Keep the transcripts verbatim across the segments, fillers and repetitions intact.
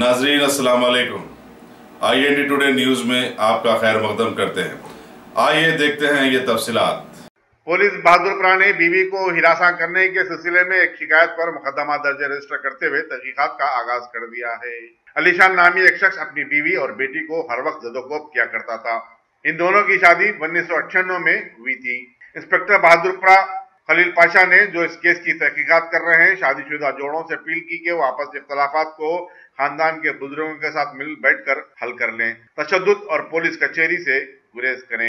नाजरीन अस्सलाम वालेकुम। I N D today news में आपका खैर मकदम करते हैं। आइए देखते हैं ये तफसीलात। पुलिस बहादुरपुरा ने बीवी को हिरासत करने के सिलसिले में एक शिकायत पर मुकदमा दर्ज रजिस्टर करते हुए तहकीकात का आगाज कर दिया है। अलीशान नामी एक शख्स अपनी बीवी और बेटी को हर वक्त जदोकोब किया करता था। इन दोनों की शादी उन्नीस सौ अट्ठानवे में हुई थी। इंस्पेक्टर बहादुरपुरा खलील पाशा ने जो इस केस की तहकीकात कर रहे हैं, शादीशुदा जोड़ों से अपील की कि वो आपस के इख्तलाफात को खानदान के बुजुर्गों के साथ मिल बैठकर हल कर लें, तशद्दुद और पुलिस कचहरी से गुरेज करें।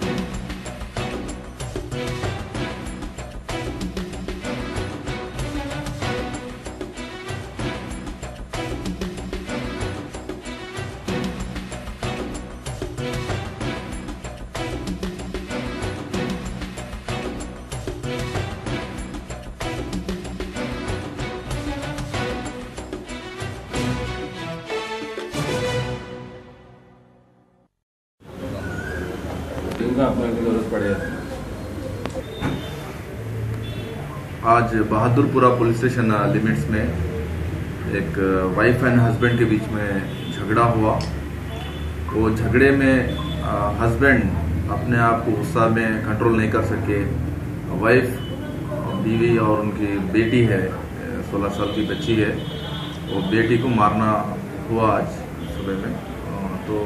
आज बहादुरपुरा पुलिस स्टेशन लिमिट्स में एक वाइफ एंड हस्बैंड के बीच में झगड़ा हुआ। वो झगड़े में हस्बैंड अपने आप को गुस्सा में कंट्रोल नहीं कर सके। वाइफ बीवी और उनकी बेटी है, सोलह साल की बच्ची है, वो बेटी को मारना हुआ आज सुबह में। तो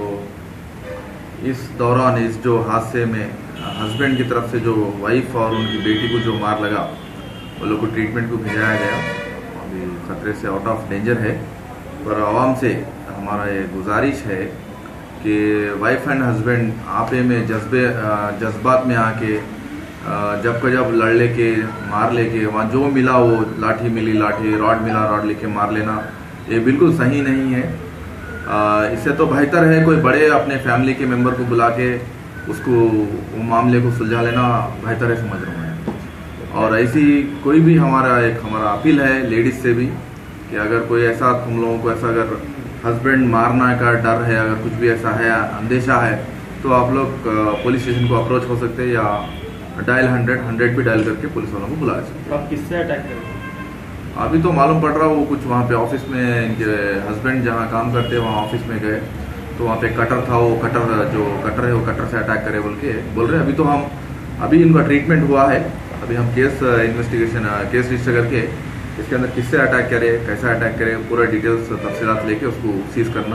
इस दौरान इस जो हादसे में हस्बैंड की तरफ से जो वाइफ और उनकी बेटी को जो मार लगा, वो लोग को ट्रीटमेंट को भेजाया गया। अभी खतरे से आउट ऑफ डेंजर है, पर आवाम से हमारा ये गुजारिश है कि वाइफ एंड हस्बैंड आपे में जज्बे जज्बात में आके जब का जब लड़ लेके मार लेके वहाँ जो मिला वो लाठी मिली लाठी, रॉड मिला रॉड लेके मार लेना, ये बिल्कुल सही नहीं है। इससे तो बेहतर है कोई बड़े अपने फैमिली के मेंबर को बुला के उसको वो मामले को सुलझा लेना बेहतर है, समझ रहा हूँ। और ऐसी कोई भी हमारा एक हमारा अपील है लेडीज से भी कि अगर कोई ऐसा तुम लोगों को ऐसा अगर हस्बैंड मारना का डर है, अगर कुछ भी ऐसा है अंदेशा है, तो आप लोग पुलिस स्टेशन को अप्रोच हो सकते हैं या डायल हंड्रेड हंड्रेड पे डायल करके पुलिस वालों को बुला सकते हैं। आप किससे अटैक करें? अभी तो मालूम पड़ रहा वो कुछ वहाँ पे ऑफिस में इनके हस्बैंड जहाँ काम करते हैं वहाँ ऑफिस में गए तो वहाँ पे कटर था, वो कटर जो कटर है वो कटर से अटैक करे बोल के बोल रहे हैं। अभी तो हम अभी इनका ट्रीटमेंट हुआ है, अभी हम केस इन्वेस्टिगेशन केस रजिस्टर करके इसके अंदर किससे अटैक करे, कैसा अटैक करे, पूरा डिटेल्स तफसीलात लेके उसको सीज करना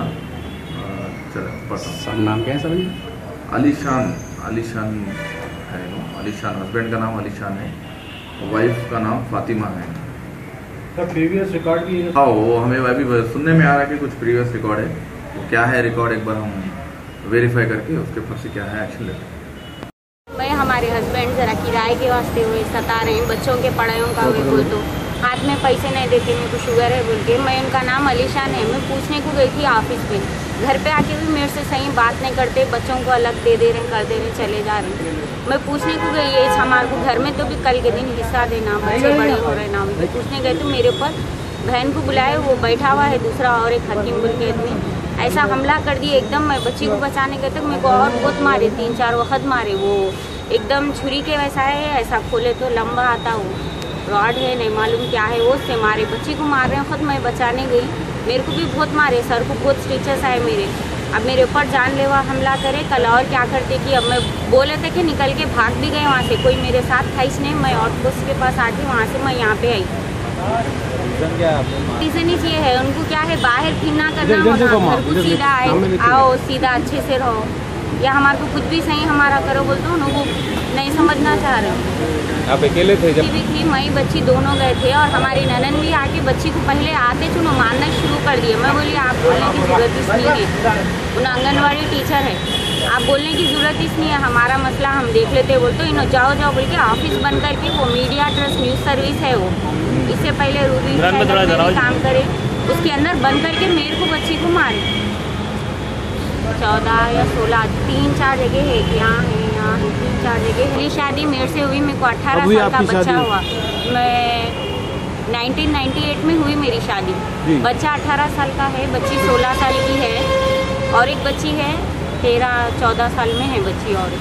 चले। सर नाम क्या है सर? अलीशान अलीशान है, अलीशान हस्बैंड का नाम अलीशान है, वाइफ का नाम फातिमा है। प्रीवियस रिकॉर्ड भी है? हाँ, वो हमें अभी सुनने में आ रहा है कि कुछ प्रीवियस रिकॉर्ड है, वो क्या है रिकॉर्ड एक बार हम वेरीफाई करके उसके ऊपर से क्या है एक्शन लेते हैं। मैं हमारे हस्बैंड जरा किराए के वास्ते हुए सता रहे हैं, बच्चों के पढ़ाइयों का हुए बोल तो हाथ में पैसे नहीं देते, मेरे को शुगर है बोल के। मैं उनका नाम अलीशान है, मैं पूछने को गई थी ऑफिस में, घर पे आके भी मेरे से सही बात नहीं करते, बच्चों को अलग दे दे रहे कर दे रहे चले जा रहे। मैं पूछने को गई ये हमारे को घर में तो भी कल के दिन हिस्सा देना, बच्चे बड़े हो रहे ना। मैं पूछने गए तो मेरे ऊपर बहन को बुलाए, वो बैठा हुआ है दूसरा और एक हकीम बोल के आदमी, ऐसा हमला कर दिए एकदम। मैं बच्ची को बचाने गए तो मेरे को और बहुत मारे, तीन चार वक्त मारे। वो एकदम छुरी के वैसा है, ऐसा खोले तो लंबा आता, वो रॉड है नहीं मालूम क्या है, वो से मारे। बच्ची को मार रहे हैं, खुद मैं बचाने गई, मेरे को भी बहुत मारे, सर को बहुत स्टिचेस आए मेरे। अब मेरे ऊपर जानलेवा हमला करे कल। और क्या करते कि अब मैं बोले थे कि निकल के भाग भी गए वहाँ से, कोई मेरे साथ था ही नहीं। मैं आउटपोस्ट के पास आती, वहाँ से मैं यहाँ पे आई। रीजन ही ये है उनको क्या है, बाहर फिरना करना, घर को सीधा आए आओ सीधा अच्छे से रहो, या हमारे को कुछ भी सही हमारा करो बोल दो ना, वो नहीं समझना चाह रहे। आप अकेले थे जब? भी थी, मई बच्ची दोनों गए थे और हमारी ननन भी आके बच्ची को पहले आते चुनो मारना शुरू कर दिया। मैं बोली आप बोलने की जरूरत इसलिए है, उन आंगनवाड़ी टीचर है, आप बोलने की जरूरत इसलिए है, हमारा मसला हम देख लेते बोल तो इन जाओ जाओ बोल के ऑफिस बंद करके, वो मीडिया ट्रस्ट न्यूज़ सर्विस है वो, इससे पहले रूबी काम करे, उसके अंदर बंद करके मेरे को बच्ची को मारे। चौदह या सोलह तीन चार जगह है, यहाँ है यहाँ है, तीन चार जगह है। मेरी शादी मेरे से हुई, मेरे को अठारह साल का बच्चा हुआ। मैं नाइनटीन नाइंटी एट में हुई मेरी शादी। बच्चा अठारह साल का है, बच्ची सोलह साल की है और एक बच्ची है तेरह चौदह साल में है बच्ची। और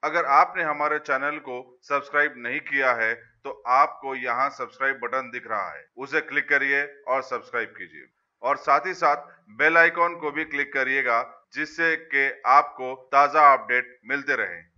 अगर आपने हमारे चैनल को सब्सक्राइब नहीं किया है तो आपको यहाँ सब्सक्राइब बटन दिख रहा है, उसे क्लिक करिए और सब्सक्राइब कीजिए और साथ ही साथ बेल आइकॉन को भी क्लिक करिएगा जिससे कि आपको ताज़ा अपडेट मिलते रहें।